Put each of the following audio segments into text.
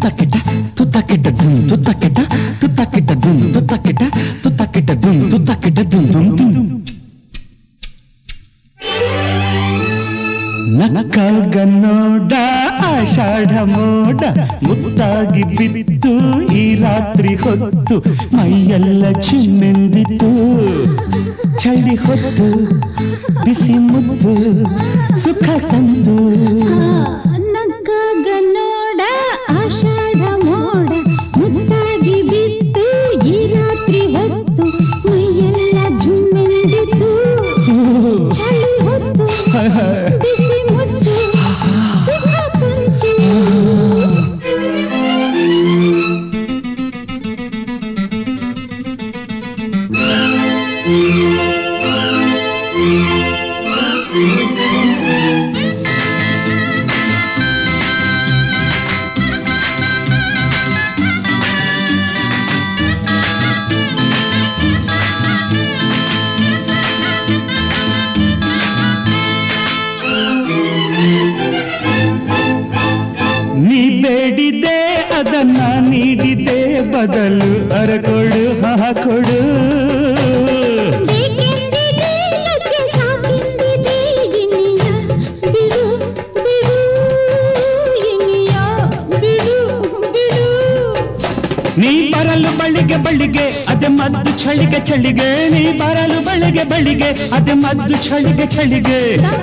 ತುತ್ತಕ್ಕಿಟ ತುತ್ತಕ್ಕಿಟ ದುಮ್ ತುತ್ತಕ್ಕಿಟ ತುತ್ತಕ್ಕಿಟ ದುಮ್ ತುತ್ತಕ್ಕಿಟ ತುತ್ತಕ್ಕಿಟ ದುಮ್ ತುತ್ತಕ್ಕಿಟ ದುಮ್ ದುಮ್ ದುಮ್ ನಕ್ಕಾಗನ್ನೋಡ ಆಷಾಢ ಮೋಡ ಮುತ್ತಾಗಿ ಬಿತ್ತು ಈ ರಾತ್ರಿ ಹೊತ್ತು ಮೈಯೆಲ್ಲ ಚಿಮ್ಮೆಂದಿತ್ತು ಚಳಿ ಹೊತ್ತು ಬಿಸಿ ಮುತ್ತು ಸುಖ ತಂತು ನಕ್ಕಾಗನ್ನೋಡ ಆಷಾಢ ಮೋಡ ಮುತ್ತಾಗಿ ಬಿತ್ತು ಈ ರಾತ್ರಿ ಹೊತ್ತು ಮೈಯೆಲ್ಲ ಜುಮ್ಮೆಂದಿತ್ತು ಚಳಿ ಹೊತ್ತು ಬಿಸಿ ಮುತ್ತು ಸುಖ ತಂತು ಬೇಡಿದೆ ಅದನ್ನ ನೀಡಿದೆ ಬದಲು ಅರಕೊಡು ಹಾಕೊಡು ನೀ ಬರಲು ಬಳಿಗೆ ಬಳಿಗೆ ಅದೆ ಮದ್ದು ಚಳಿಗೆ ಚಳಿಗೆ ನೀ ಬರಲು ಬಳಿಗೆ ಬಳಿಗೆ ಅದೆ ಮದ್ದು ಚಳಿಗೆ ಚಳಿಗೆ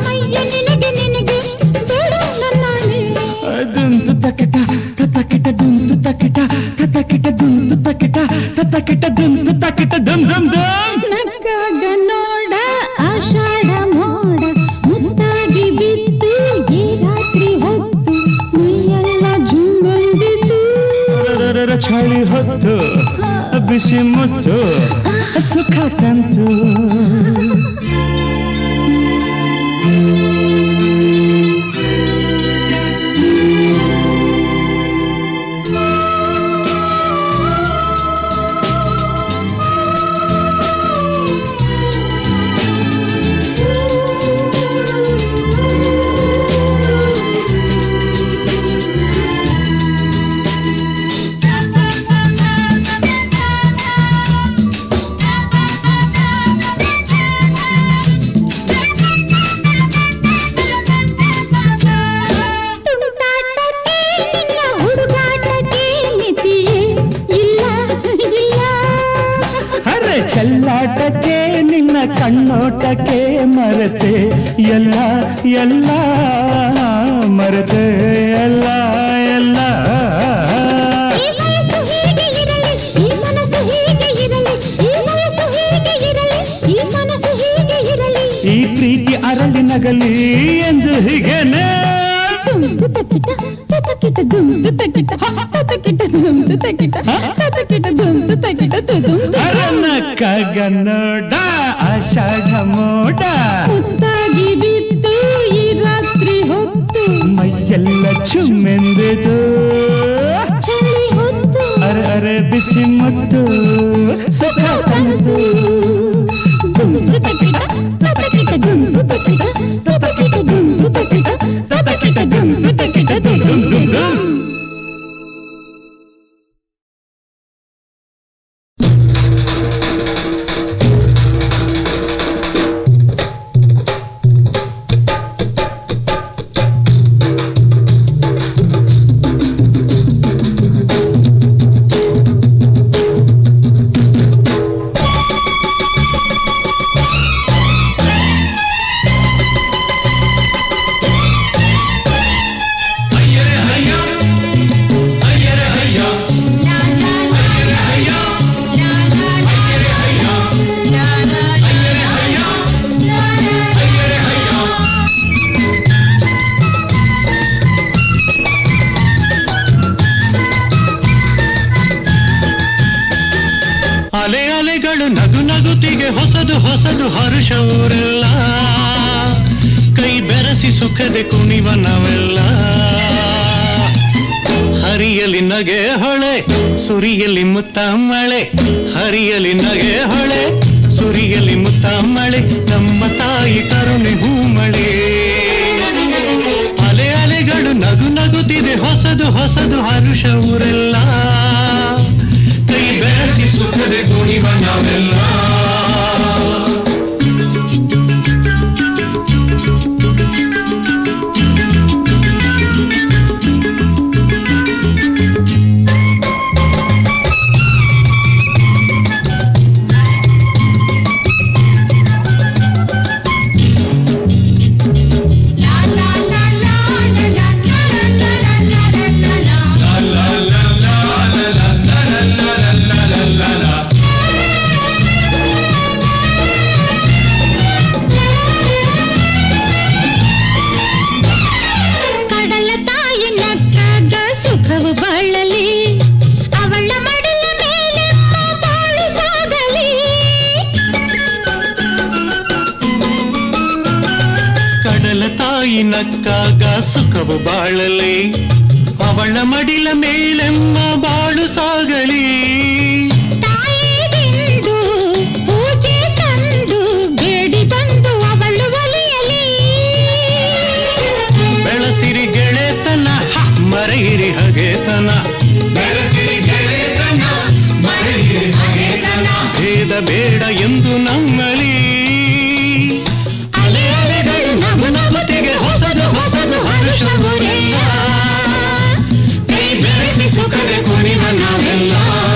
ದುಂತು ತಕಿಟ ತಕಿಟ ದುಂತು ತಕಿಟ ತಕಿಟ ದುಂತು ತಕಿಟ ತಕಿಟ ದುಂತು ತಕಿಟ ದುಮ್ ದುಮ್ ದುಮ್ ನಕ್ಕಾಗನ್ನೋಡ ಆಷಾಢ ಮೋಡ ಮುತ್ತಾಗಿ ಬಿತ್ತು ಈ ರಾತ್ರಿ ಹೊತ್ತು ಮೈಯೆಲ್ಲ ಜುಮ್ಮೆಂದಿತ್ತು ಚಳಿ ಹೊತ್ತು ಬಿಸಿ ಮುತ್ತು ಸುಖ ತಂತು ಚೆಲ್ಲಾಟಕ್ಕೆ ನಿನ್ನ ಕಣ್ಣೋಟಕ್ಕೆ ಮರೆತೆ ಎಲ್ಲ ಎಲ್ಲ ಮರೆತೆ ಎಲ್ಲ ಎಲ್ಲ ಈ ಪ್ರೀತಿ ಅರಳಿ ನಗಲಿ ಎಂದು ಹೀಗೇನೆ ನಕ್ಕಾಗನ್ನೋಡ ಆಷಾಢ ಮೋಡ ಮುತ್ತಾಗಿ ಬಿತ್ತು ಈ ರಾತ್ರಿ ಹೊತ್ತು ಮೈಯೆಲ್ಲ ಚುಮ್ಮೆಂದಿತು ಚಳಿ ಹೊತ್ತು ಅರೆ ಅರೆ ಬಿಸಿ ಮುತ್ತು ಸುಖ ತಂತು ದುಂದು ತಕಿಟ ತಕಿಟ ದುಂದು ತಕಿಟ ತಕಿಟ ದುಂದು ತಕಿಟ ತಕಿಟ ದುಂದು ತಕಿಟ ದುಮ್ ದುಮ್ ದುಮ್ ಅಲೆ ಅಲೆಗಳು ನಗು ನಗುತ್ತಿಗೆ ಹೊಸದು ಹೊಸದು ಹರುಷವರೆಲ್ಲ ಕೈ ಬೆರೆಸಿ ಸುಖದೆ ಕುಣಿವ ನಾವೆಲ್ಲ ಹರಿಯಲಿ ನಗೆ ಹೊಳೆ ಸುರಿಯಲಿ ಮುತ್ತ ಮಳೆ ಹರಿಯಲಿ ನಗೆ ಹೊಳೆ ಸುರಿಯಲಿ ಮುತ್ತ ಮಳೆ ನಮ್ಮ ತಾಯಿ ಕರುಣೆ ಹೂಮಳೆ ಅಲೆ ಅಲೆಗಳು ನಗು ನಗುತ್ತಿದೆ ಹೊಸದು ಹೊಸದು ಹರುಷವು ತಾಯಿ ನಕ್ಕಾಗ ಸುಖವು ಬಾಳಲಿ, ಅವಳ ಮಡಿಲ ಮೇಲೆಮ್ಮ ಬಾಳು ಸಾಗಲಿ. ತಾಯಿಗೆಂದು ಪೂಜೆ ತಂದು ಬೇಡಿ ಬಂದು ಅವಳು ಒಲಿಯಲಿ. ಬೆಳಸಿರಿ ಗೆಳೆತನ ಮರೆಯಿರಿ ಹಗೆತನ, ಭೇದ ಬೇಡ ಎಂದು ನಮ್ಮಲಿ. ಅಲೆ ಅಲೆಗಳು ನಗು ನಗುತ್ತಿಗೆ ಹೊಸದು ಹೊಸದು ಹರುಷವುರೆಲ್ಲ, ಕೈ ಬೆರೆಸಿ ಸುಖದ ಕುಣಿವ ನಾವೆಲ್ಲ.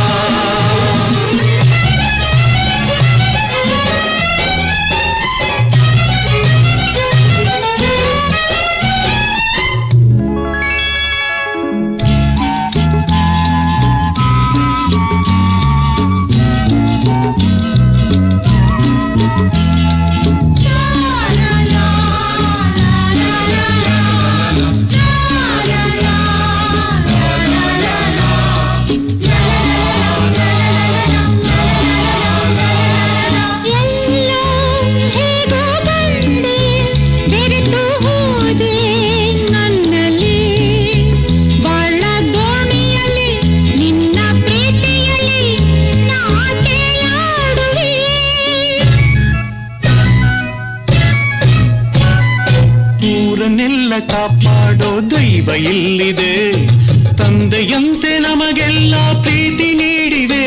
ಊರನ್ನೆಲ್ಲ ಕಾಪಾಡೋ ದೈವ ಇಲ್ಲಿದೆ, ತಂದೆಯಂತೆ ನಮಗೆಲ್ಲ ಪ್ರೀತಿ ನೀಡಿದೆ.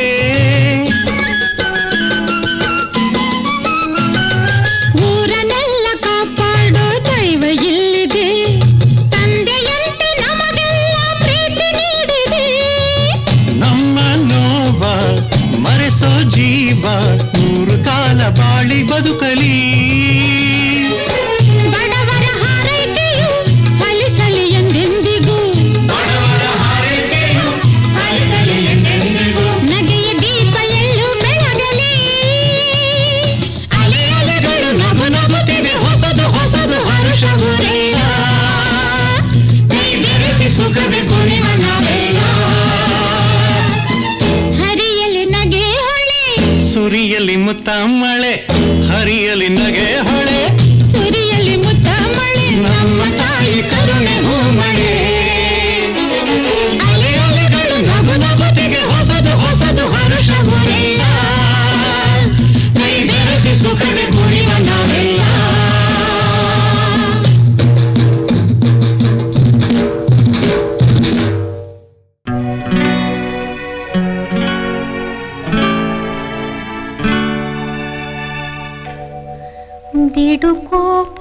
ಊರನ್ನೆಲ್ಲ ಕಾಪಾಡೋ ದೈವ ಇಲ್ಲಿದೆ, ತಂದೆಯಂತೆ ನಮಗೆಲ್ಲ ಪ್ರೀತಿ ನೀಡಿದೆ. ನಮ್ಮ ನೋವ ಮರೆಸೋ ಜೀವ ನೂರು ಕಾಲ ಬಾಳಿ ಬದುಕಲಿ. ಸುರಿಯಲಿ ಮುತ್ತ ಮಳೆ, ಹರಿಯಲಿ ನಗೆ ಹೊಳೆ, ಸುರಿಯಲಿ ಮುತ್ತ ಮಳೆ, ನಮ್ಮ ತಾಯಿ ಕರುಣೆ ಹೂಮಳೆ. ಅಲೆ ಅಲೆಗಳು ನಗು ನಗುತ್ತಿಗೆ ಹೊಸದು ಹೊಸದು ಹರುಷವುರೆಲ್ಲ, ಕೈ ಬೆರೆಸಿ ಸುಖದ ಕುಣಿವ ನಾವೆಲ್ಲ. ಬಿಡು ಕೋಪ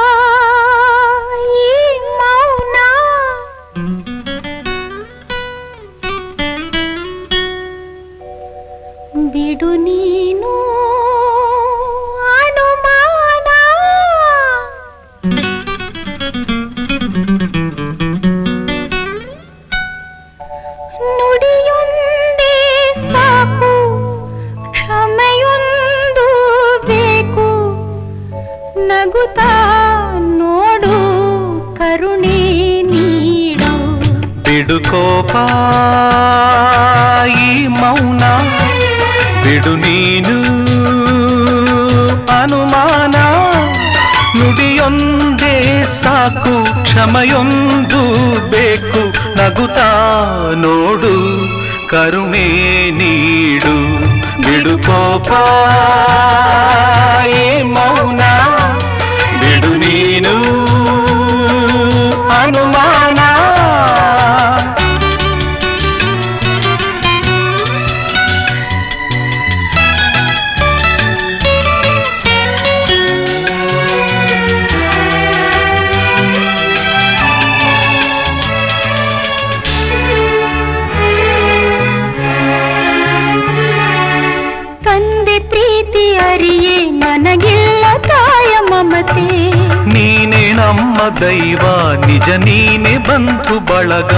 ಈ ಮೌನ, ಬಿಡು ನೀನು ಅನುಮಾನ. ನುಡಿಯೊಂದೇ ಸಾಕು, ಕ್ಷಮೆಯೊಂದು ಬೇಕು. ನಗುತ್ತಾ ನೋಡು, ಕರುಣೆ ನೀಡು. ಬಿಡು ಕೋಪ ಈ ಮೌನ, ಬಿಡು ನೀನು ಅನುಮಾನ. ನುಡಿಯೊಂದೇ ಸಾಕು, ಕ್ಷಮೆಯೊಂದು ಬೇಕು. ನಗುತ್ತಾ ನೋಡು, ಕರುಣೆ ನೀಡು. ಬಿಡು ಕೋಪ ಈ ಮೌನ, ಬಿಡು ನೀನು ಅನುಮಾನ. ತಂದೆ ಪ್ರೀತಿ ಅರಿಯೇ ನನಗಿಲ್ಲ ತಾಯ ಮಮತೆ. ನೀನೆ ನಮ್ಮ ದೈವ, ನಿಜ ನೀನೆ ಬಂಧು ಬಳಗ.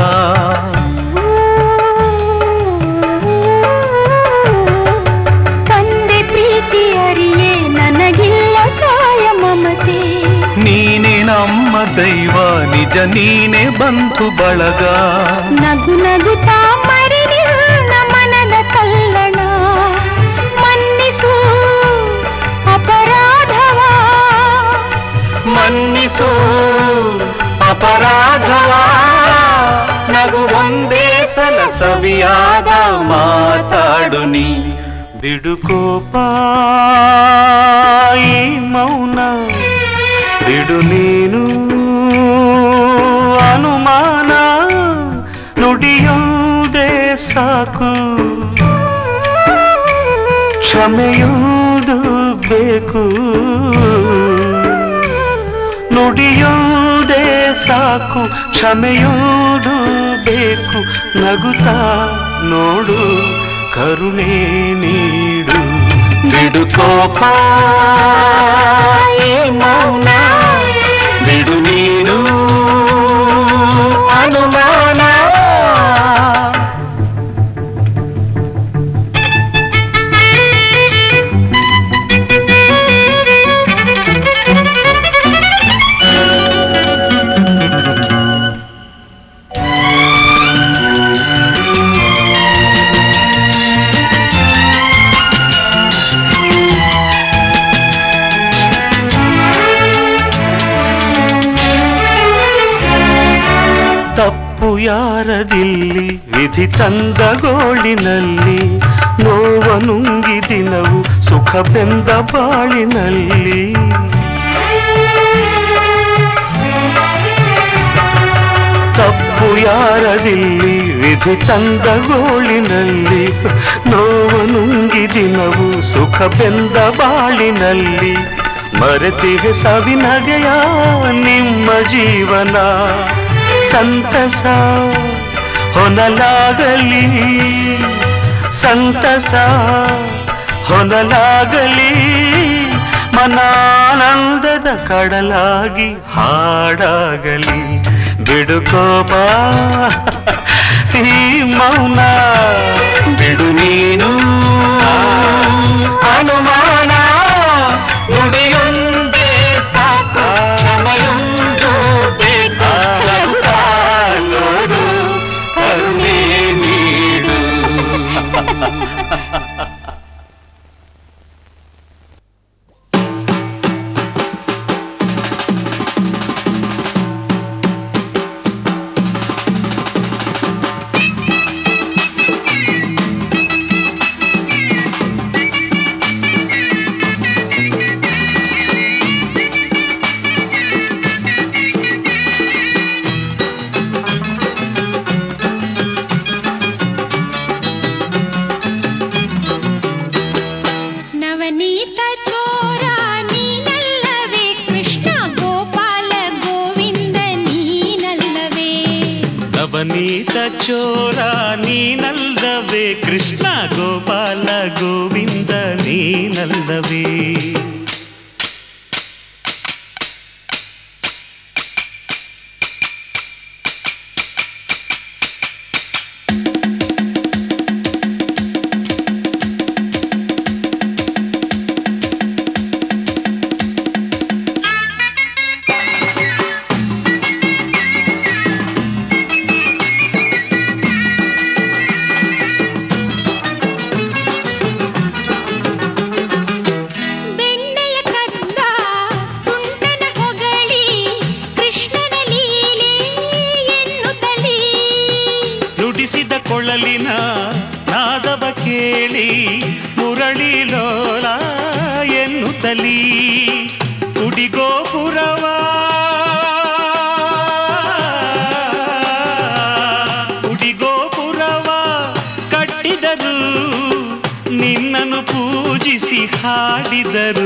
ತಂದೆ ಪ್ರೀತಿ ಅರಿಯೇ ನನಗಿಲ್ಲ ತಾಯ ಮಮತೆ. ನೀನೆ ನಮ್ಮ ದೈವ, ನಿಜ ನೀನೆ ಬಂಧು ಬಳಗ. ನಗು ನಗುತ್ತಾ ಮರಿ ನಿನ್ನ ಮನದ ಕಲ್ಲಣ, ಮನ್ನಿಸು ಅಪರಾಧವ, ಮನ್ನಿಸೋ ಅಪರಾಧವ ನಗು ಒಂದೇ ಸಲ ಸವಿಯಾದ ಮಾತಾಡು ನೀ ಬಿಡು ಕೋಪ ಈ ಮೌನ ಬಿಡು ನೀನು ಅನುಮಾನ ನುಡಿಯುವುದೇ ಸಾಕು ಕ್ಷಮೆಯುವುದು ಬೇಕು ನುಡಿಯುವುದೇ ಸಾಕು ಕ್ಷಮೆಯುವುದು ಬೇಕು ನಗುತ್ತಾ ನೋಡು ಕರುಣೆ ನೀಡು ಬಿಡು ಕೋಪ ಈ ಮೌನ ಬಿಡು ನೀನು ಅನುಮಾನ ತಪ್ಪು ಯಾರದಿಲ್ಲಿ ವಿಧಿ ತಂದ ಗೋಳಿನಲ್ಲಿ ನೋವ ನುಂಗಿ ದಿನವು ಸುಖ ಬೆಂದ ಬಾಳಿನಲ್ಲಿ ತಪ್ಪು ಯಾರದಿಲ್ಲಿ ವಿಧಿ ತಂದ ಗೋಳಿನಲ್ಲಿ ನೋವ ನುಂಗಿ ದಿನವು ಸುಖ ಬೆಂದ ಬಾಳಿನಲ್ಲಿ ಮರೆತಿಗೆ ಸವಿನಗೆಯ ನಿಮ್ಮ ಜೀವನ ಸಂತಸ ಹೊನಲಾಗಲಿ ಸಂತಸ ಹೊನಲಾಗಲಿ ಮನಾನಂದದ ಕಡಲಾಗಿ ಹಾಡಾಗಲಿ ಬಿಡು ಕೋಪ ಈ ಮೌನ ಬಿಡು ನೀನು ಅನುಮಾನ ನುಡಿಯೊಂದೇ ಸಾಕು ಕ್ಷಮೆಯೊಂದು ಬೇಕು ನೋಡು ಕರುಣೆ ನೀಡು ನವನೀತ ಚೋರ ನೀನಲ್ಲವೇ ಕೃಷ್ಣ ಗೋಪಾಲ ಗೋವಿಂದ ನೀನಲ್ಲವೇ ಕೊಳಲಿನ ನಾದವ ಕೇಳಿ ಮುರಳಿ ಲೋಲ ಎನ್ನುತ್ತಲೀ ಗುಡಿಗೋಪುರವ ಗುಡಿಗೋಪುರವ ಕಟ್ಟಿದರು ನಿನ್ನನ್ನು ಪೂಜಿಸಿ ಹಾಡಿದರು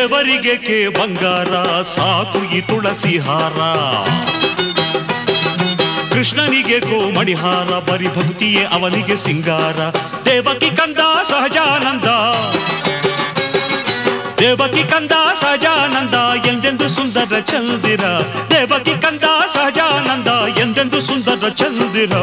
ದೇವರಿಗೆ ಕೆ ಬಂಗಾರ ಸಾಕು ಈ ತುಳಸಿ ಹಾರ ಕೃಷ್ಣನಿಗೆ ಕೋಮಣಿಹಾರ ಬರಿ ಭಕ್ತಿಯೇ ಅವನಿಗೆ ಸಿಂಗಾರ ದೇವಕಿ ಕಂದ ಸಹಜಾನಂದ ದೇವಕಿ ಕಂದ ಸಹಜಾನಂದ ಎಂದೆಂದು ಸುಂದರ ಚಂದಿರ ದೇವಕಿ ಕಂದ ಸಹಜಾನಂದ ಎಂದೆಂದು ಸುಂದರ ಚಂದಿರ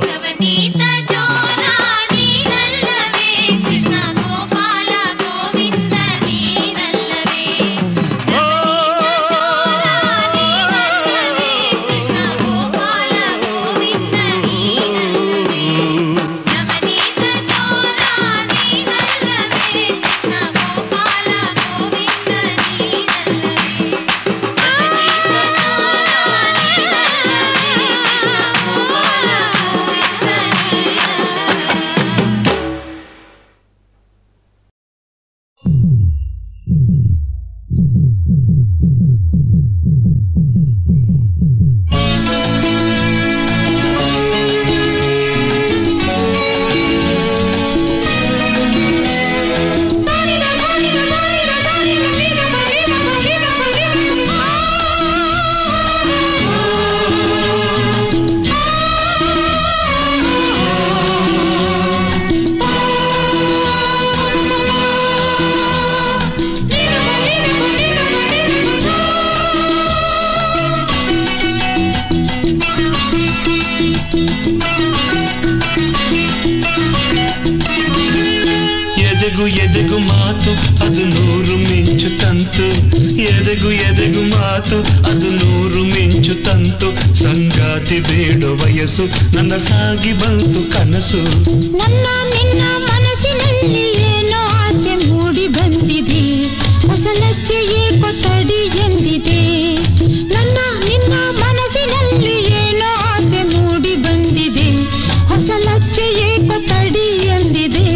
ಎದೆಗು ಮಾತು ಅದು ನೂರು ಮಿಂಚು ತಂತು ಎದೆಗು ಮಾತು ಅದು ನೂರು ಮಿಂಚು ತಂತು ಸಂಗಾತಿ ಬೇಡ ವಯಸ್ಸು ನನ್ನ ಸಾಗಿ ಬಂತು ಕನಸು ನನ್ನ ನಿನ್ನ ಮನಸ್ಸಿನಲ್ಲಿ ಏನೋ ಆಸೆ ಮೂಡಿ ಬಂದಿದೆ ಹೊಸ ಲಜ್ಜೆಯೇ ಕೊಠಡಿ ಎಂದಿದೆ ನನ್ನ ನಿನ್ನ ಮನಸ್ಸಿನಲ್ಲಿ ಏನೋ ಆಸೆ ಮೂಡಿ ಬಂದಿದೆ ಹೊಸ ಲಜ್ಜೆಯೇ ಕೊಠಡಿ ಎಂದಿದೆ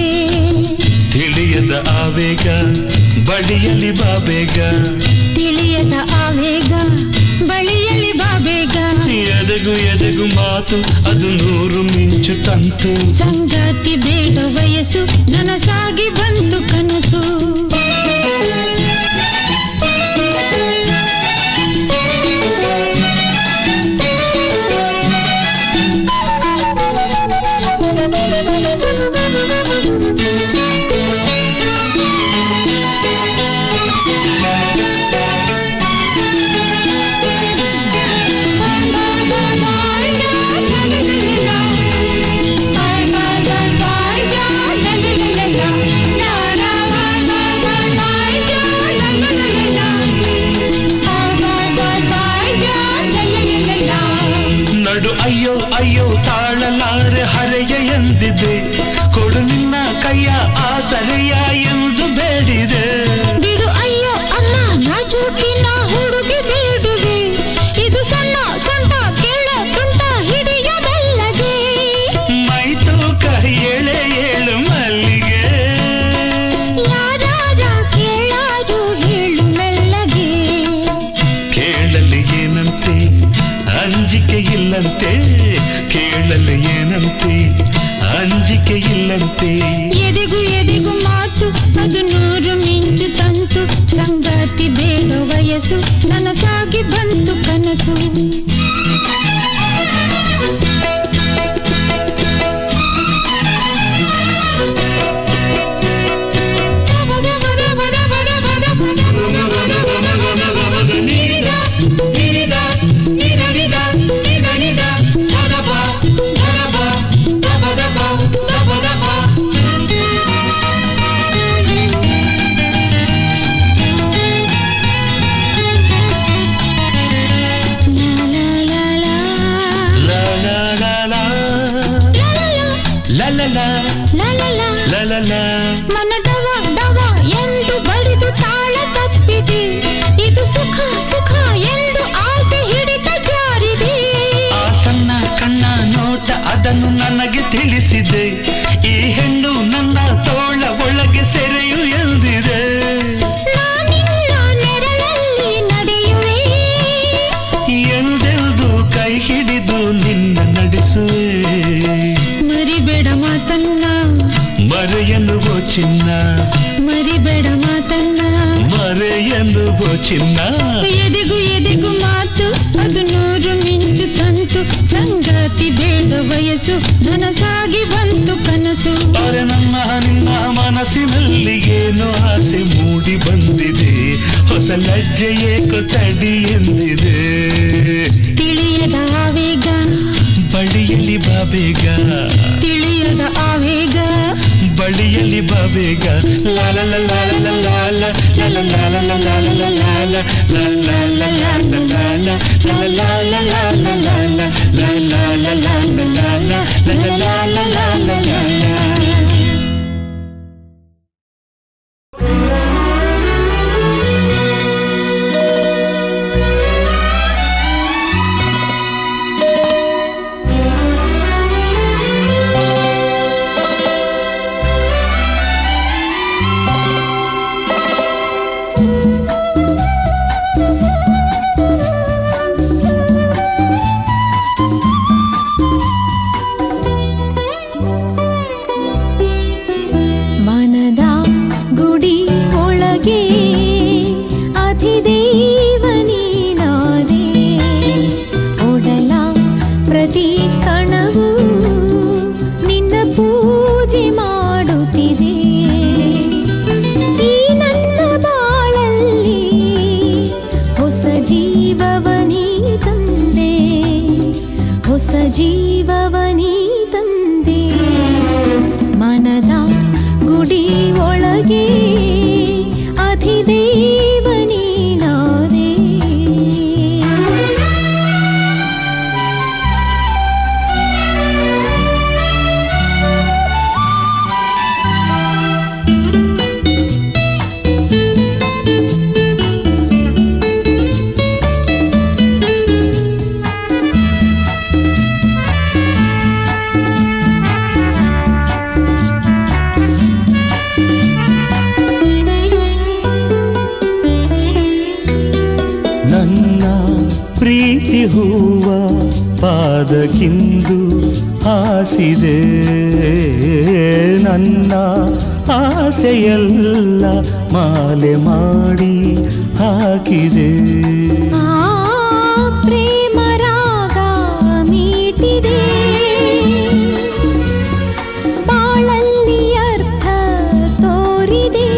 ತಿಳಿಯದ ಆವೇಗ ಬಳಿಯಲ್ಲಿ ಬಾಬೇಗ ತಿಳಿಯದ ಆವೇಗ ಬಳಿಯಲ್ಲಿ ಬಾಬೇಗ ಎದೆಗು ಮಾತು ಅದು ನೂರು ಮಿಂಚು ತಂತು ಸಂಗಾತಿ ಬೇಡ ವಯಸ್ಸು ನನಸಾಗಿ ಬಂತು ಕನಸು ಅಯ್ಯೋ ಅಯ್ಯೋ ತಾಳಲಾರೆ ಹರೆಯ ಎಂದಿದೆ ಕೊಡು ನಿನ್ನ ಕೈಯ ಆಸರೆಯ ಎಂದು ಬೇಡಿದೆ ಬಿಡು ಅಯ್ಯೋ ಅಮ್ಮ ನಾಜೂಕಿನ ಹುಡುಗಿ ಬೇಡುವೆ ಇದು ಸಣ್ಣ ಸೊಂಟ ಕೇಳೋ ತುಂಟ ಹಿಡಿಯ ಮೆಲ್ಲಗೆ ಮೈ ತೂಕ ಏಳೆ ಏಳು ಮಲ್ಲಿಗೆ ಯಾರಾರ ಕೇಳಾರು ಹೇಳು ಮೆಲ್ಲಗೆ ಕೇಳಲು ಏನಂತೆ ಅಂಜಿಕೆ ಇಲ್ಲಂತೆ ಕೇಳಲು ಏನಂತೆ ಅಂಜಿಕೆ ಇಲ್ಲಂತೆ ಎದೆಗು ಮಾತು ಅದು ನೂರು ಮಿಂಚು ತಂತು ಸಂಗಾತಿ ಬೇಡ ವಯಸ್ಸು ನನಸಾಗಿ ಬಂತು ಕನಸು ಮನ ಡವ ಡವ ಎಂದು ಬಡಿದು ತಾಳ ತಪ್ಪಿದೆ ಇದು ಸುಖ ಸುಖ ಎಂದು ಆಸೆ ಹಿಡಿತ ಜಾರಿದೆ ಆ ಸಣ್ಣ ಕಣ್ಣ ನೋಟ ಅದನ್ನು ನನಗೆ ತಿಳಿಸಿದೆ ಈ ಹೆಣ್ಣು ನನ್ನ ತೋಳ ಒಳಗೆ ಸೆರೆಯು ಎಂದಿದೆ ನಾನಿನ್ನ ನೆರಳಲ್ಲಿ ನಡೆಯುವೆ ಎಂದೆಂದು ಕೈ ಹಿಡಿದು ನಿನ್ನ ನಡೆಸುವೆ ಮರಿಬೇಡ ಮಾತನ್ನ ಮರೆಯಲು ಚಿನ್ನ ಮರಿಬೇಡ ಮಾತನ್ನ ಮರೆಯೆಂದುಗೋ ಚಿನ್ನ ಎದೆಗೂ ಎದೆಗೂ ಮಾತು ಅದು ನೂರು ಮಿಂಚು ತಂತು ಸಂಗಾತಿ ಬೇಡ ವಯಸ್ಸು ನನಸಾಗಿ ಬಂತು ಕನಸು ಅರೆ ನನ್ನ ನಿನ್ನ ಮನಸ್ಸಿನಲ್ಲಿ ಏನೋ ಆಸೆ ಮೂಡಿ ಬಂದಿದೆ ಹೊಸ ಲಜ್ಜೆ ಏಕೋ ತಡಿ ಎಂದಿದೆ ತಿಳಿಯದ ಆವೇಗ ಬಳಿಯಲ್ಲಿ ಬಾಬೇಗ ತಿಳಿಯದ ಆವೇಗ ಬಳಿಯಲ್ಲಿ ಬಾಬೇಗ ಲಾಲ ಲಾಲ ಲಾಲ ಲಾಲ ಲಾಲ ಲಾಲ ಲಾಲ ಲಾಲ ಲಾಲ ಲಾಲ ಲಾಲ ಜೀವವನಿ ತಂದೆ ಮನದ ಗುಡಿ ಒಳಗೆ ಅಧಿದೇವನಿ ನಾನೇ ಪ್ರೀತಿ ಹೂವ ಪಾದಕ್ಕಿಂದು ಹಾಸಿದೆ ನನ್ನ ಆಸೆಯೆಲ್ಲ ಮಾಲೆ ಮಾಡಿ ಹಾಕಿದೆ ಪ್ರೇಮ ರಾಗ ಮೀಟಿದೆ ಬಾಳಲ್ಲಿ ಅರ್ಥ ತೋರಿದೆ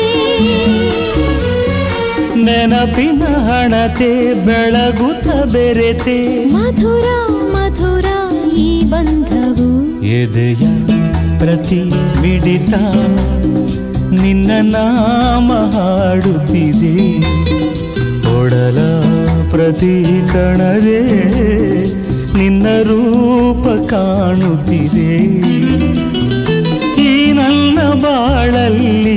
ನೆನಪಿನ ಹಣತೆ ಬೆಳಗುತ್ತ ಬೆರೆತೆ ಮಧುರ ಮಧುರ ಈ ಬಂಧವು ಎದೆಯ ಪ್ರತಿ ಮಿಡಿತ ನಿನ್ನ ನಾಮ ಹಾಡುತ್ತಿದೆ ಒಡಲ ಪ್ರತಿ ಕಣವೇ ನಿನ್ನ ರೂಪ ಕಾಣುತ್ತಿದೆ ಈ ನನ್ನ ಬಾಳಲ್ಲಿ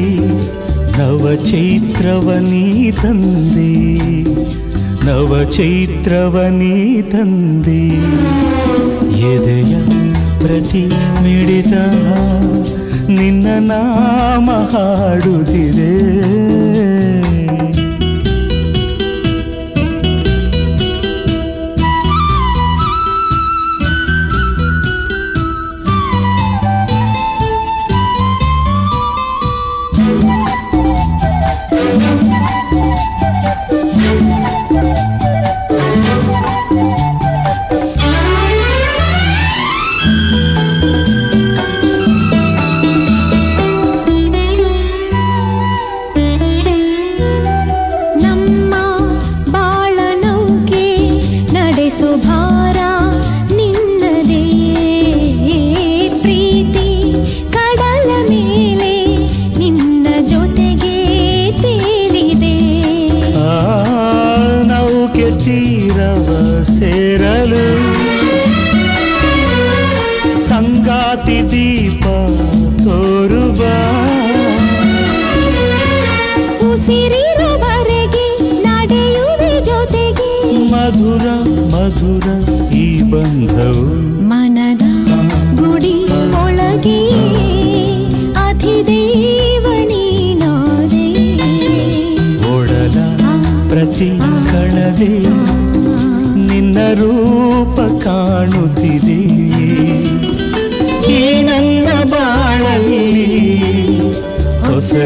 ನವಚೈತ್ರವನೀ ತಂದೆ ನವಚೈತ್ರವನೀ ತಂದೆ ಎದೆಯ ಪ್ರತಿ ಮಿಡಿತ ನಿನ್ನ ನಾಮ ಹಾಡುತ್ತಿದೆ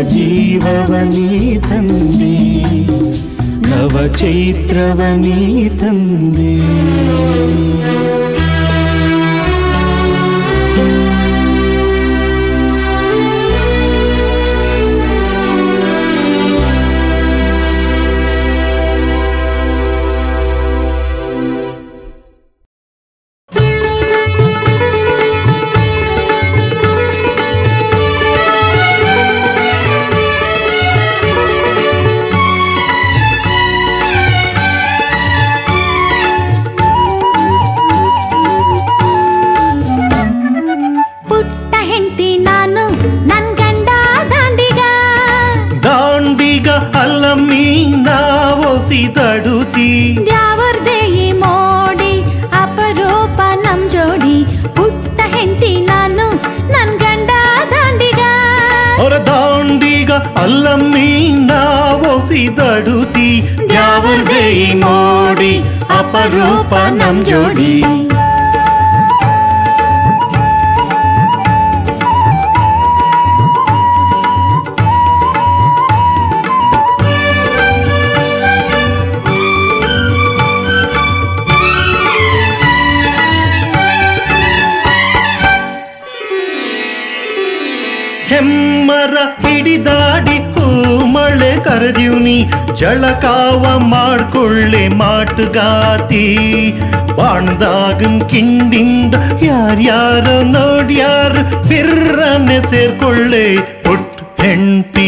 ಜೀವವನೀ ತಂದೆ ನವ ಚೈತ್ರವನೀ ತಂದೆ. ದ್ಯಾವರ್ದೇಯಿ ಮೋಡಿ ಅಪರೂಪ ನಮ್ ಜೋಡಿ ಪುಟ್ಟ ಹೆಂಡತಿ ನಾನು ನನ್ ಗಂಡ ದಾಂಡಿಗ ಹೊರ ದಾಂಡಿಗ ಅಲ್ಲಮ್ಮಿ ನಾವೊಸಿದಡುತ್ತಿ ದ್ಯಾವರ್ದೇಯಿ ಮೋಡಿ ಅಪರೂಪ ನಮ್ ಜೋಡಿ. ಹೆಮ್ಮರ ಹಿಡಿದಾಡಿ ಹೂ ಮಳೆ ಕರೆದಿವ್ನಿ ಜಳಕಾವ ಮಾಡ್ಕೊಳ್ಳೆ ಮಾಟುಗಾತಿ ಬಾಣ್ದಾಗನ್ ಕಿಂಡಿಂದ ಯಾರ್ಯಾರ ನೋಡ್ಯಾರ ಬಿರ್ರನೆ ಸೇರ್ಕೊಳ್ಳೆ ಪುಟ್ಟ ಹೆಂಡತಿ.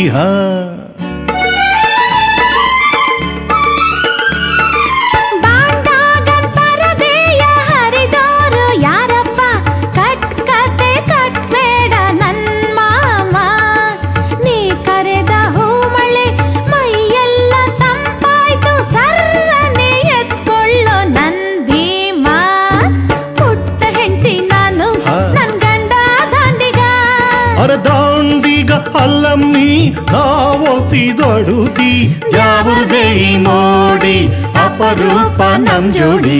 ದಾಂಡಿಗ ಅಲ್ಲಮ್ಮಿ ನಾವೊಸಿದಡುತ್ತಿ ದ್ಯಾವರ್ದೇಯಿ ಮೋಡಿ ಅಪರೂಪ ನಮ್ ಜೋಡಿ.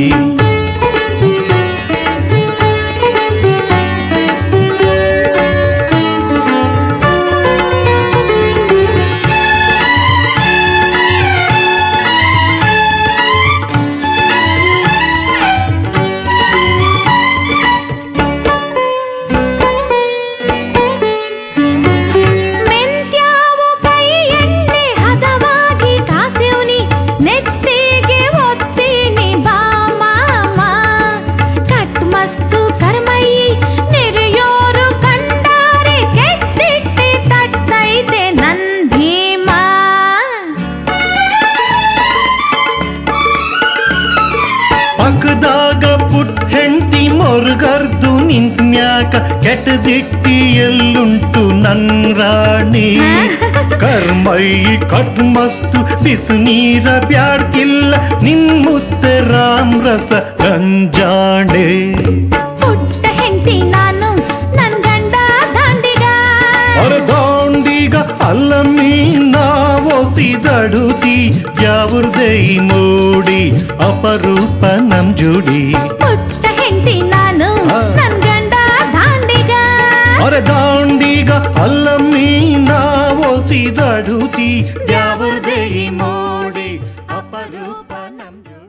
ಪಕ್ಕದಾಗ ಪುಟ್ಟ ಹೆಂಡತಿ ಮೊರ್ಗರ್ದು ನಿಂತ್ಮ್ಯಾಕ ಕೆಟ್ಟದಿಟ್ಟಿ ಎಲ್ಲುಂಟು ನನ್ ರಾಣಿ ಕರ್ಮೈ ಕಟ್ ಮಸ್ತು ಬಿಸು ನೀರ ಬ್ಯಾಡ್ತಿಲ್ಲ ನಿನ್ ಮುತ್ತ ರಾಮ್ ರಸ ಗಂಜಾಣೆ. ಪುಟ್ಟ ಹೆಂಡತಿ ನಾನು ನನ್ ಗಂಡ ದಾಂಡಿಗ ದಾಂಡಿಗ ಅಲ್ಲಮ್ಮಿ ನಾವೊಸಿದಡುತ್ತಿ ದ್ಯಾವರ್ದೇಯಿ ಮೋಡಿ ಅಪರೂಪ ನಮ್ ಜೋಡಿ. ಪುಟ್ಟ ಹೆಂಡತಿ ನಾನು ನನ್ ಗಂಡ ದಾಂಡಿಗ ದಾಂಡಿಗ ಅಲ್ಲಮ್ಮಿ ನಾವೊಸಿದಡುತ್ತಿ ದ್ಯಾವರ್ದೇಯಿ ಮೋಡಿ ಅಪರೂಪ ನಮ್ ಜೋಡಿ.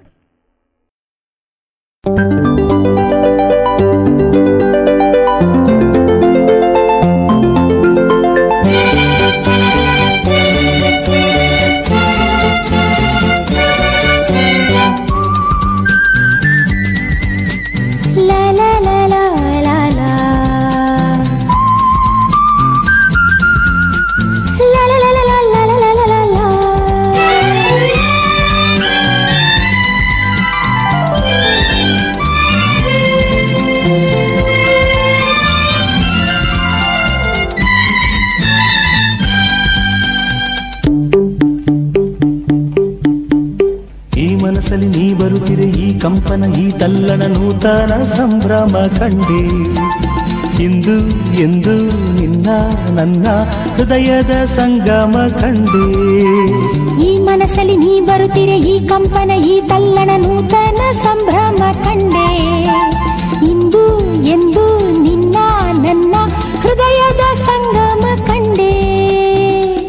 ಮನಸ್ಸಲ್ಲಿ ನೀ ಬರುತ್ತಿರೆ ಈ ಕಂಪನ ಈ ತಲ್ಲಣ ನೂತನ ಸಂಭ್ರಮ ಕಂಡೆ ಇಂದು ಎಂದು ನಿನ್ನ ನನ್ನ ಹೃದಯದ ಸಂಗಮ ಕಂಡೆ. ಈ ಮನಸ್ಸಲ್ಲಿ ನೀ ಬರುತ್ತಿರೆ ಈ ಕಂಪನ ಈ ತಲ್ಲಣ ನೂತನ ಸಂಭ್ರಮ ಕಂಡೆ ಇಂದು ಎಂದು ನಿನ್ನ ನನ್ನ ಹೃದಯದ ಸಂಗಮ ಕಂಡೆ.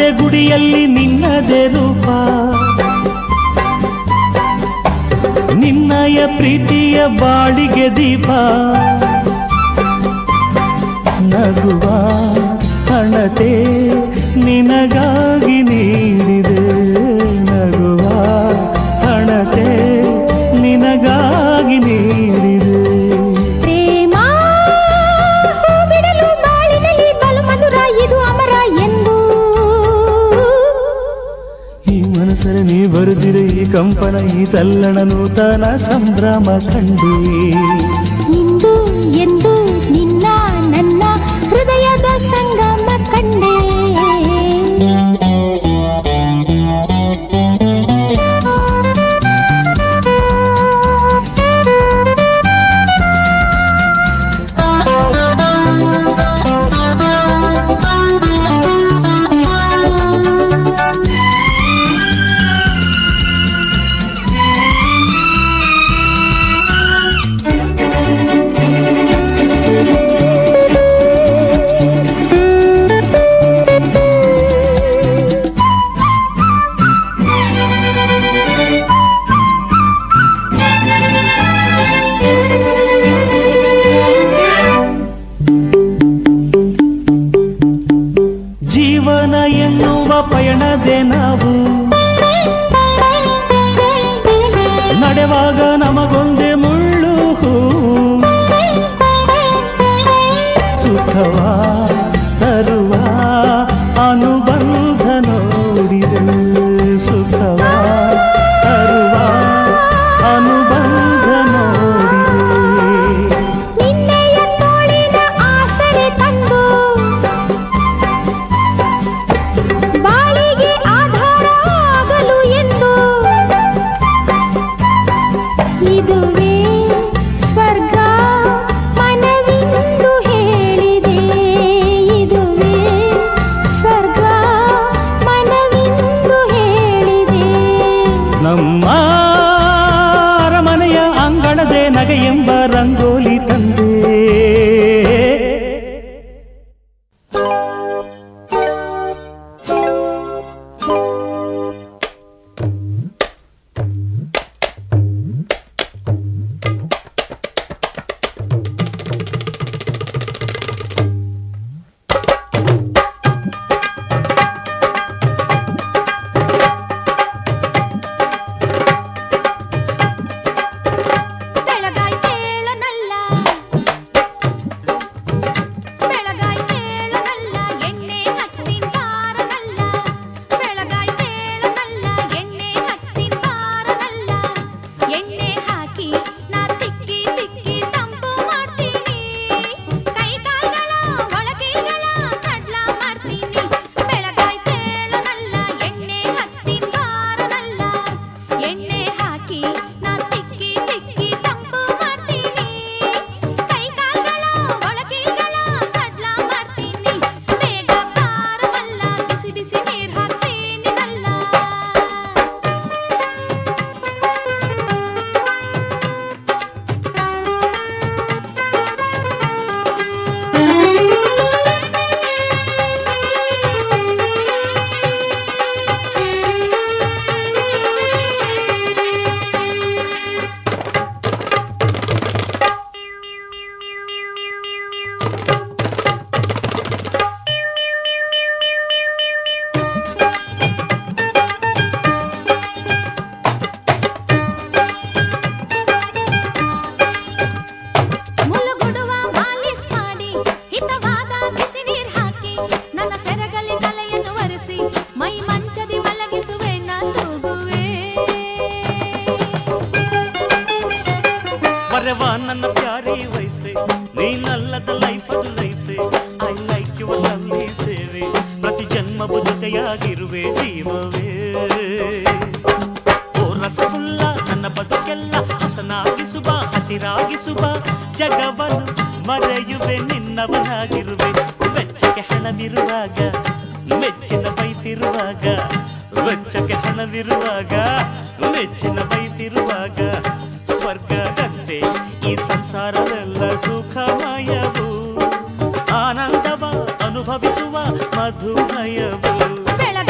ಗುಡಿಯಲ್ಲಿ ನಿನ್ನದೇ ರೂಪ, ನಿನ್ನಯ ಪ್ರೀತಿಯ ಬಾಳಿಗೆ ದೀಪ. ನಗುವ ಹಣತೆ ನಿನಗಾಗಿ ನೀಡಿದೆ, ನಗುವ ಹಣತೆ ನಿನಗಾಗಿ ನೀಡಿದೆ. ಪ್ರೇಮ ಹೂ ಬಿಡಲು ಬಾಳಿನಲ್ಲಿ ಬಲು ಮಧುರ, ಇದು ಅಮರ ಎಂದು ಈ ಮನಸ್ಸಲ್ಲಿ ನೀ ಬರುತ್ತಿರೆ, ಈ ಕಂಪನ, ಈ ತಲ್ಲಣ, ನೂತನ ಸಂಭ್ರಮ ಕಂಡು. ಇಂದು ಎಂದು ನಿನ್ನ ನನ್ನ ಹೃದಯದ ಸಂಗಮ ಕಂಡೆ. ಜೀವನ ಎನ್ನುವ ಪಯಣದೆ ನಾವು ನಡೆವಾಗ ನಮಗೊಂದೇ ಮುಳ್ಳು, ಸುಖವ ತರುವ ಅನುಬಂಧ ನೋಡಿದೆ, ಸುಖವ ತರುವ ಅನುಬಂಧ ನೋಡಿದೆ. ನಿನ್ನೆಯ ತೋಳಿನ ಆಸರೆ ತಂದು ಬಾಳಿಗೆ ಆಧಾರ ಆಗಲು ಎಂದು, ಇದುವೇ ಸ್ವರ್ಗ ಮನವಿಂದು ಹೇಳಿದೆ, ಇದುವೇ ಸ್ವರ್ಗ ಮನವಿಂದು ಹೇಳಿದೆ. ನಮ್ಮ ಅರಮನೆಯ ಅಂಗಣದೆ ನಗೆ ಎಂಬ ರಂಗೋಲಿ ತಂದೆ. ಬೆಳಗಾಯ್ತೇಳನಲ್ಲ ಎಣ್ಣೆ ಹಚ್ತೀನಿ ಬಾರನಲ್ಲ, ಬೆಳಗಾಯ್ತೇಳನಲ್ಲ ಎಣ್ಣೆ ಹಚ್ತೀನಿ ಬಾರನಲ್ಲ. ಎಣ್ಣೆ ಹಾಕಿ ನಾ ತಿಕ್ಕಿ ತಿಕ್ಕಿ ತಂಪು ಮಾಡ್ತೀನಿ, ಕೈ ಕಾಲ್ಗಳ ಒಳಕೈಗಳ ಸಡ್ಲ ಮಾಡ್ತೀನಿ. ಬೆಳಗಾಯ್ತೇಳನಲ್ಲ ಎಣ್ಣೆ ಹಚ್ತೀನಿ ಬಾರನಲ್ಲ, ಎಣ್ಣೆ ಹಾಕಿ ನಾ ತಿಕ್ಕಿ ತಿಕ್ಕಿ ತಂಪು ಮಾಡ್ತೀನಿ, ಕೈ ಕಾಲ್ಗಳ ಒಳಕೈಗಳ ಸಡ್ಲ ಮಾಡ್ತೀನಿ. ಬೇಗ ಬಾರವಲ್ಲ, ಬಿಸಿ ಬಿಸಿ ನೀರ್ ಹಾಕ್ತೀನಿ ನಲ್ಲ. ಮುಲುಗುಡುವ ಮಾಲಿಸ್ ಮಾಡಿ ಹಿತವಾದ ಬಿಸಿ ನೀರ್ ಹಾಕಿ ನನ್ನ ಸೆರಗಲಿ ತಲೆಯನ್ನು ಒರೆಸಿ ಮೈ ಮಂಚದಿ ಮಲಗಿಸುವೆ ನಾ ತೂಗುವೆ. ವರವ ನನ್ನ ಪ್ಯಾರಿ ವಯಸ್ಸೆ, ನೀನಲ್ಲದ ಲೈಫ್ ಅದು ಲೈಫೆ. ಐ ಲೈಕ್ ಯುವರ್ ಲವ್ಲಿ ಸೇವೆ, ಪ್ರತಿ ಜನ್ಮವು ಜೊತೆಯಾಗಿರುವೆ ಜೀವವೇ. ಓ ರಸಗುಲ್ಲ ನನ್ನ ಬದುಕೆಲ್ಲ ಹಸನಾಗಿಸುವ, ಹಸಿರಾಗಿಸುವ ಜಗವನ್ನು ಮರೆಯುವೆ, ನಿನ್ನವನಾಗಿರುವೆ. ವೆಚ್ಚಕ್ಕೆ ಹಣವಿರುವಾಗ, ಮೆಚ್ಚಿನ ವೈಫ್ ಇರುವಾಗ, ವೆಚ್ಚಕ್ಕೆ ಹಣವಿರುವಾಗ, ಮೆಚ್ಚಿನ ವೈಫ್ ಇರುವಾಗ, ಸ್ವರ್ಗದಂತೆ ಈ ಸಂಸಾರವೆಲ್ಲ ಸುಖಮಯವು, ಆನಂದವ ಅನುಭವಿಸುವ ಮಧುಮಯವು. ಬೆಳಗ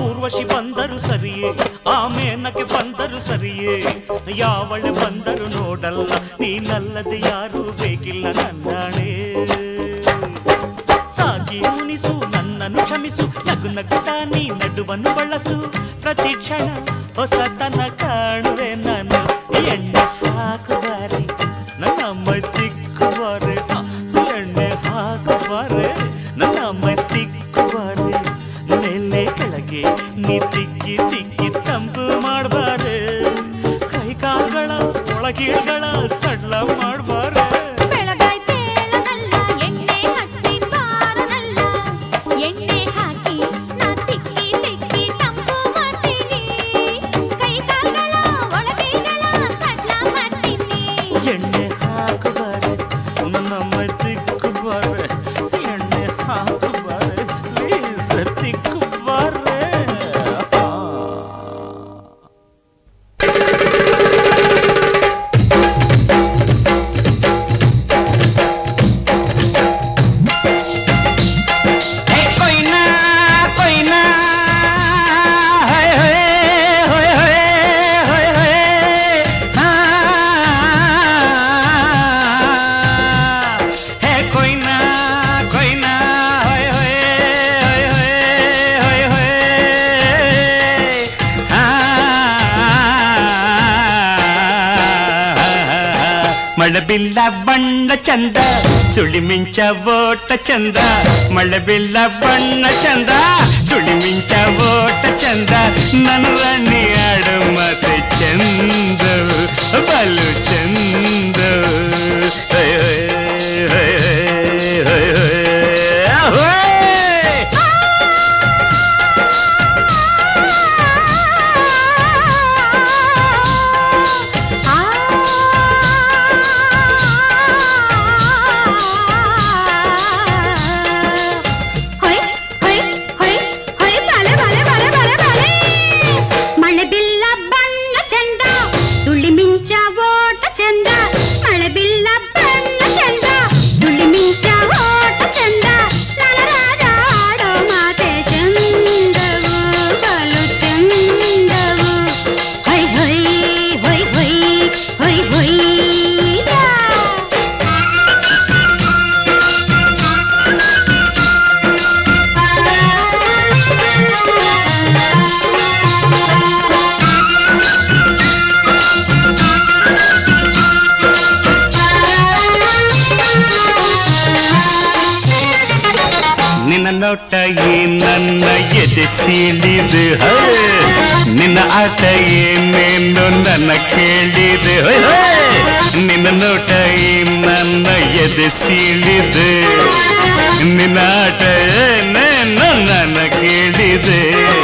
ಊರ್ವಶಿ ಬಂದರು ಸರಿಯೇ, ಆ ಮೇನಕ್ಕೆ ಬಂದರು ಸರಿಯೇ, ಯಾವಳೆ ಬಂದರು ನೋಡಲ್ಲ, ನೀನಲ್ಲದೆ ಯಾರೂ ಬೇಕಿಲ್ಲ ನನ್ನಾಣೆ. ಸಾಗಿ ಮುನಿಸು ನನ್ನನ್ನು ಕ್ಷಮಿಸು, ನಗು ನಗುತ್ತ ನೀ ನಡುವನ್ನು ಬಳಸು, ಪ್ರತಿ ಕ್ಷಣ ಹೊಸತನ ಕಾಣುವೆ ನಾನು. ಎಣ್ಣೆ ಹಾಕುವಾರೆ ನನ್ನ ಮೈ ತಿಕ್ಕುವಾರೆ, ಎಣ್ಣೆ ಹಾಕುವಾರೆ ನನ್ನ ಮೈ ತಿಕ್ಕುವಾರೆ, ಮೇಲೆ ಕೆಳಗೆ ನೀ ತಿಕ್ಕಿ ತಿಕ್ಕಿ ತಂಪು ಮಾಡಬಾರೆ, ಕೈ ಕಾಲುಗಳ ಒಳಗೀಳ್ಗಳ ಸಡ್ಲ ಮಾಡಬಾರೆ. ಎಣ್ಣೆ ಹಾಕುವಾರೆ ನನ್ನ ಮೈ ತಿಕ್ಕುವಾರೆ, ಎಣ್ಣೆ ಹಾಕುವಾರೆ ಪ್ಲೀಸ್ ತಿಕ್ಕುವಾರೆ. ಮಳೆಬಿಲ್ಲ ಬಣ್ಣ ಚಂದ, ಸುಳಿ ಮಿಂಚ ಓಟ ಚಂದ, ಮಳೆಬಿಲ್ಲ ಬಣ್ಣ ಚಂದ, ಸುಳಿ ಮಿಂಚ ಓಟ ಚಂದ, ನನ್ನ ರಾಣಿ ಆಡು ಮಾತೆ ಚಂದವು ಬಲು ಚಂದವು. ನೋಟ ನನ್ನ ಎದೆ ಸೀಳಿದು, ನಿನ್ನ ಆಟ ಏನೇನು ನನ್ನ ಕೇಳಿದೆ, ನಿನ್ನ ನೋಟ ನನ್ನ ಎದೆ ಸೀಳಿದು, ನಿನ್ನ ಆಟ ಏನೇನು ನನ್ನ ಕೇಳಿದೆ,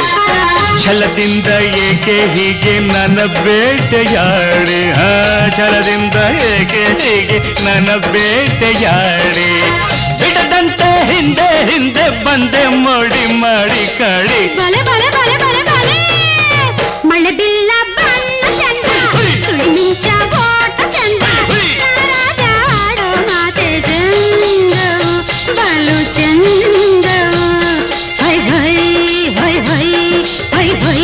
ಛಲದಿಂದ ಏಕೆ ಹೀಗೆ ನನ್ನ ಬೇಟೆಯಾಡಿ, ಛಲದಿಂದ ಏಕೆ ಹೀಗೆ ನನ್ನ ಬೇಟೆಯಾಡಿ, ಬಿಡದಂತೆ ಹಿಂದೆ ಹಿಂದೆ ಬಂದೆ ಮೋಡಿ ಮಾಡಿ ಕಾಡಿ. ಬಲೆ ಬಲೆ ಬಲೆ ಬಲೆ ಬಲೆ ಮಳೆಬಿಲ್ಲ ಬಣ್ಣ ಚಂದ, ಸುಳಿ ಮಿಂಚ ಓಟ ಚಂದ, ರಾಜ ಆಡೋ ಮಾತೆ ಚಂದವು ಬಲು ಚಂದವು. Hi hi hi hi hi hi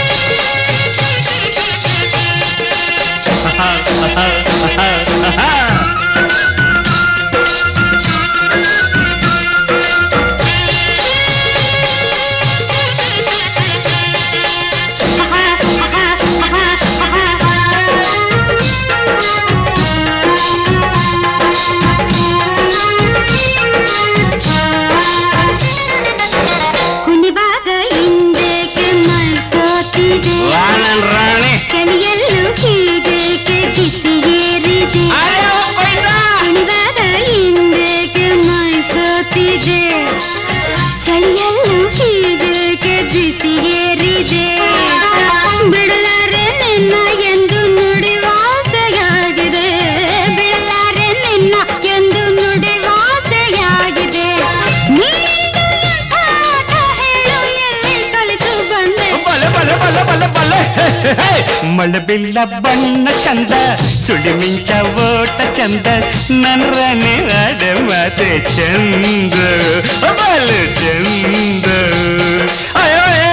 ha ha ha ha ha. ಮಳಬಿಲ್ಲ ಬಣ್ಣ ಚಂದ ಸುಳಿ ಮಿಂಚ ಓಟ ಚಂದ ನನ್ರನೆ ಆಡ ಮಾತೆ ಚಂದ ಬಲು ಚಂದ.